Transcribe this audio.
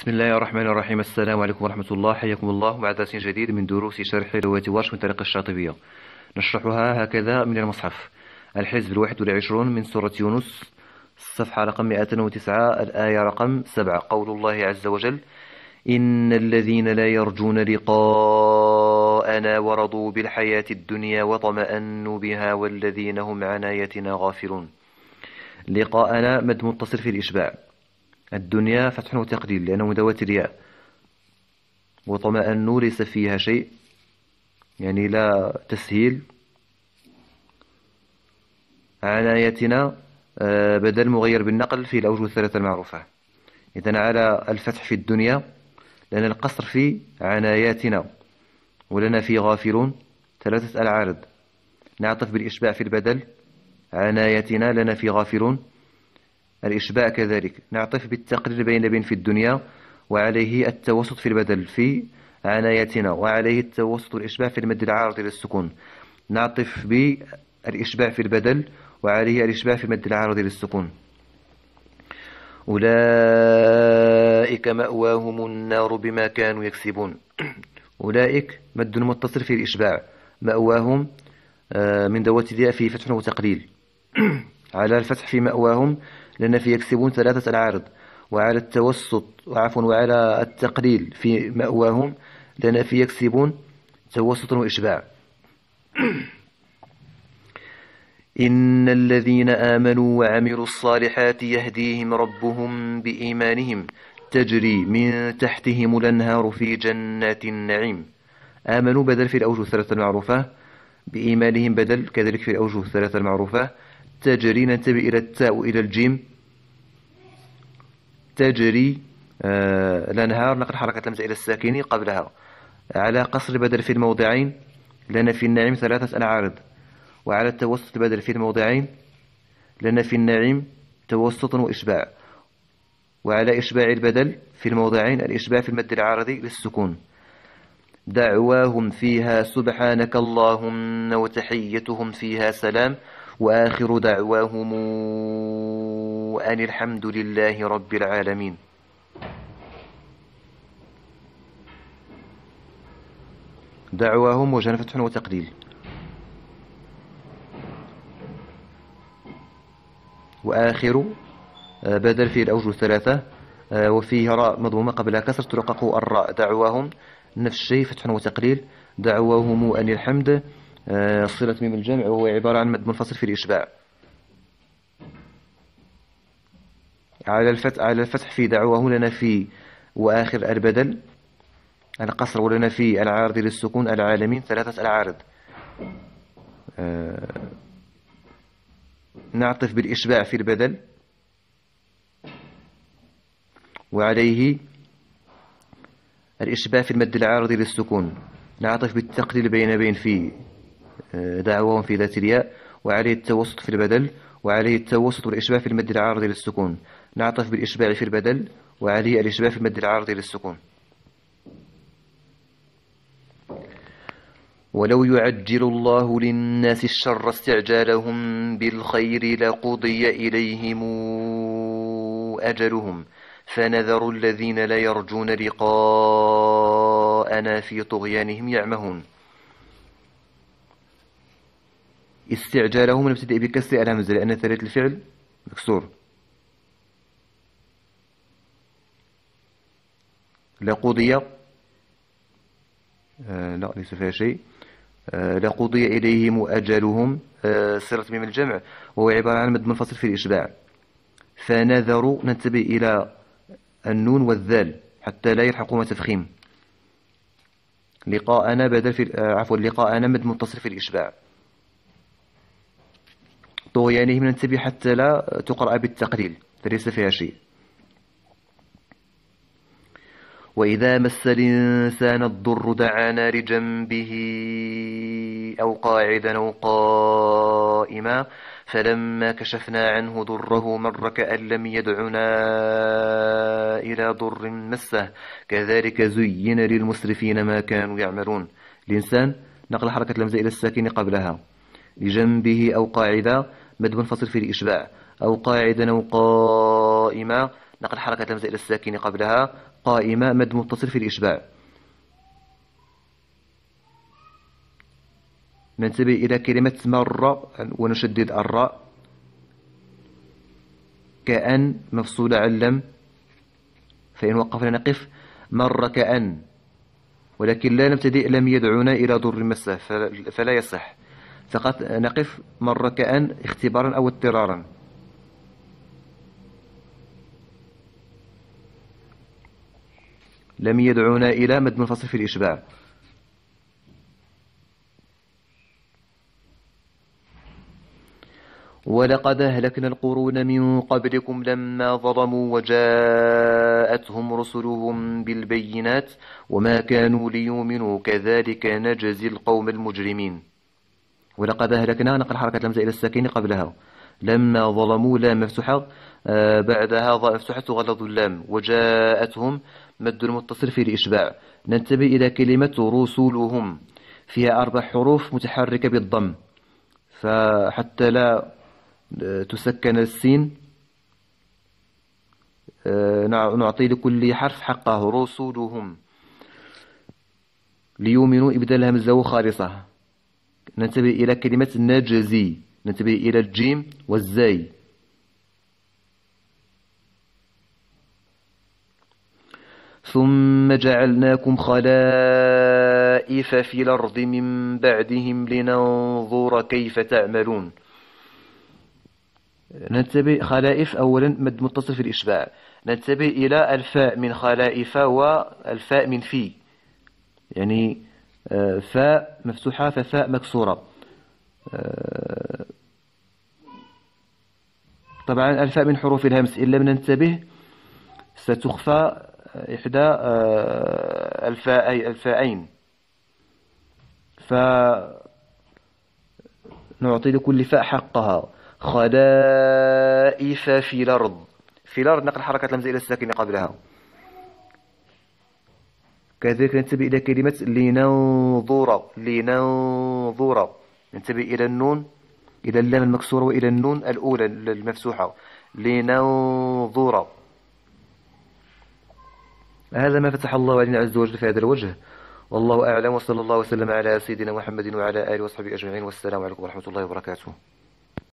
بسم الله الرحمن الرحيم. السلام عليكم ورحمة الله، حياكم الله مع درس جديد من دروس شرح رواية ورش من طريق الشاطبية. نشرحها هكذا من المصحف. الحزب 21 من سورة يونس، الصفحة رقم 109، الآية رقم 7. قول الله عز وجل: إن الذين لا يرجون لقاءنا ورضوا بالحياة الدنيا وطمأنوا بها والذين هم عن آياتنا غافلون. لقاءنا مد متصل في الإشباع، الدنيا فتح وتقليل لأنه من ذوات الياء، وطمأنوا ليس فيها شيء يعني لا تسهيل. عنايتنا بدل مغير بالنقل في الأوجه الثلاثة المعروفة. إذن على الفتح في الدنيا لأن القصر في عناياتنا، ولنا في غافلون ثلاثة العارض. نعطف بالإشباع في البدل، عنايتنا لنا في غافلون. الإشباع كذلك نعطف بالتقليل بين في الدنيا، وعليه التوسط في البدل في عنايتنا، وعليه التوسط والإشباع في المد العارض للسكون. نعطف بالإشباع في البدل وعليه الإشباع في المد العارض للسكون. أولئك مأواهم النار بما كانوا يكسبون. أولئك مد متصل في الإشباع، مأواهم من ذوات الياء في فتح وتقليل. على الفتح في مأواهم لأن في يكسبون ثلاثة العارض، وعلى التوسط وعلى التقليل في مأواهم لأن في يكسبون توسط وإشباع. إن الذين آمنوا وعملوا الصالحات يهديهم ربهم بإيمانهم تجري من تحتهم الأنهار في جنات النعيم. آمنوا بدل في الأوجه الثلاثة المعروفة، بإيمانهم بدل كذلك في الأوجه الثلاثة المعروفة. تجري ننتبه إلى التاء وإلى الجيم. تجري الأنهار نقل حركة لمزة إلى الساكن قبلها على قصر بدل في الموضعين لأن في النعيم ثلاثة العارض، وعلى التوسط بدل في الموضعين لأن في النعيم توسط وإشباع، وعلى إشباع البدل في الموضعين الإشباع في المد العارضي للسكون. دعواهم فيها سبحانك اللهم وتحيتهم فيها سلام وآخر دعواهم أن الحمد لله رب العالمين. دعواهم وجه فتح وتقليل، وآخر بدل في الأوجه الثلاثة، وفيه راء مضمومة قبلها كسر ترقق الراء. دعواهم نفس الشيء فتح وتقليل. دعواهم أن الحمد صلة ميم الجمع، وهو عبارة عن مد منفصل في الإشباع. على الفتح في دعواهم لنا في وآخر البدل القصر، ولنا في العارض للسكون العالمين ثلاثة العارض. نعطف بالإشباع في البدل وعليه الإشباع في المد العارض للسكون. نعطف بالتقليل بين في دعواهم في ذات الياء، وعليه التوسط في البدل وعليه التوسط والإشباع في المد العارض للسكون. نعطف بالإشباع في البدل وعليه الإشباع في المد العارض للسكون. ولو يعجل الله للناس الشر استعجالهم بالخير لقضي إليهم أجلهم فنذر الذين لا يرجون لقاءنا في طغيانهم يعمهون. استعجالهم نبتدئ بكسر الهمزة لأن ثالث الفعل مكسور. لقضي لا ليس فيها شيء. لقضي إليهم أجلهم صلة ميم الجمع، وهو عبارة عن مد منفصل في الإشباع. فنذر ننتبه إلى النون والذال حتى لا يلحقهما تفخيم. لقاءنا بدل في لقاءنا مد متصل في الإشباع. طغيانهم ننتبه حتى لا تقرأ بالتقليل فليس فيها شيء. وإذا مس الإنسان الضر دعانا لجنبه أو قاعدا أو قائما فلما كشفنا عنه ضره مر كأن لم يدعنا إلى ضر مسه كذلك زين للمسرفين ما كانوا يعملون. الإنسان نقل حركة الهمزة إلى الساكن قبلها. لجنبه أو قاعدا مد منفصل في الإشباع، أو قاعدا أو قائما نقل حركة الهمزة إلى الساكن قبلها قائمة مد متصل في الإشباع. ننتبه إلى كلمة مر ونشدد الراء كأن مفصولة عن لم، فإن وقفنا نقف مر كأن، ولكن لا نبتدئ لم يدعونا إلى ضر مسه فلا يصح، فقط نقف مر كأن اختبارا أو اضطرارا. لم يدعونا إلى مد منفصل في الإشباع. ولقد أهلكنا القرون من قبلكم لما ظلموا وجاءتهم رسلهم بالبينات وما كانوا ليؤمنوا كذلك نجزي القوم المجرمين. ولقد أهلكنا نقل حركة الهمزة إلى الساكن قبلها. لما ظلموا لام مفتوحة، بعدها ضاء مفتوحة تغلظ اللام. وجاءتهم مد المتصل في الإشباع. ننتبه إلى كلمة رسلهم، فيها 4 حروف متحركة بالضم، فحتى لا تسكن السين نعطي لكل حرف حقه. رسلهم ليؤمنوا إبدال همزة خالصة. ننتبه إلى كلمة نجزي، ننتبه إلى الجيم والزاي. ثم جعلناكم خلائف في الأرض من بعدهم لننظر كيف تعملون. ننتبه خلائف أولا مد متصل في الإشباع. ننتبه إلى الفاء من خلائف والفاء من في، يعني فاء مفتوحة ففاء مكسورة. طبعا الفاء من حروف الهمس إن لم ننتبه ستخفى إحدى الفاءين، فنعطي لكل فاء حقها. خلائف في الأرض، في الأرض نقل حركة الهمزة إلى الساكن قبلها. كذلك ننتبه إلى كلمة لننظر، لننظر. ننتبه إلى النون، إلى اللام المكسورة وإلى النون الأولى المفتوحة. لننظر. هذا ما فتح الله علينا عز وجل في هذا الوجه، والله أعلم، وصلى الله وسلم على سيدنا محمد وعلى آله وصحبه أجمعين، والسلام عليكم ورحمة الله وبركاته.